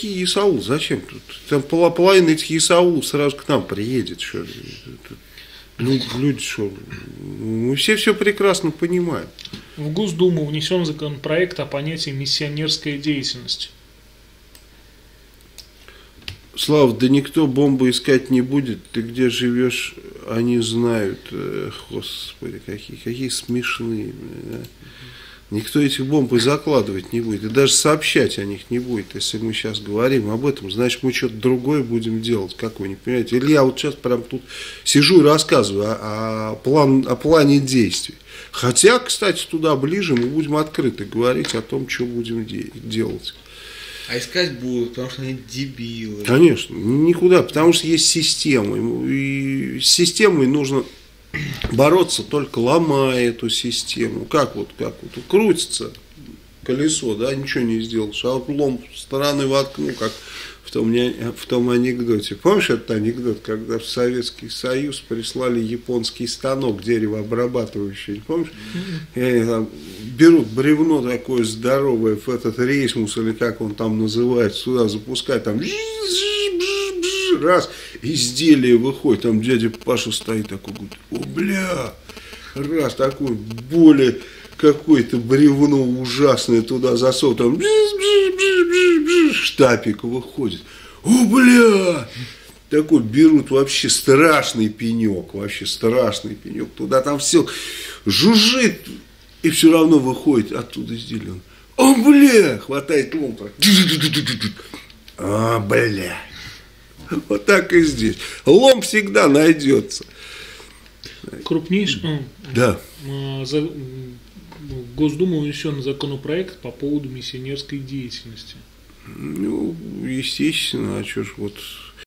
какие ИСАУЛ? Зачем тут? Там половина этих ИСАУЛ сразу к нам приедет. Что? Люди что? Мы все прекрасно понимаем. В Госдуму внесен законопроект о понятии миссионерской деятельности. Слава, да никто бомбы искать не будет. Ты где живешь, они знают. Господи, какие смешные. Да? Никто этих бомб и закладывать не будет. И даже сообщать о них не будет. Если мы сейчас говорим об этом, значит, мы что-то другое будем делать. Как вы не понимаете? Или я вот сейчас прям тут сижу и рассказываю о плане действий. Хотя, кстати, туда ближе мы будем открыто говорить о том, что будем делать. А искать будут, потому что они дебилы. Конечно, никуда, потому что есть система. И с системой нужно бороться, только ломая эту систему. Как вот крутится колесо, да, ничего не сделаешь. А вот лом стороны воткнул, как в том анекдоте. Помнишь этот анекдот, когда в Советский Союз прислали японский станок деревообрабатывающий? Помнишь? И они там берут бревно такое здоровое, в этот рейсмус, или как он там называется, туда запускают, там раз, изделие выходит, там дядя Паша стоит такой, говорит, о, бля, раз, такой более какое-то бревно ужасное туда засовывает, там штапик выходит, о, бля, такой берут вообще страшный пенек, туда там все жужжит, и все равно выходит оттуда изделие, о, бля, хватает лом, о, бля. Вот так и здесь. Лом всегда найдется. Крупнейший. Да. В Госдуму внесен законопроект по поводу миссионерской деятельности. Ну, естественно, а что ж вот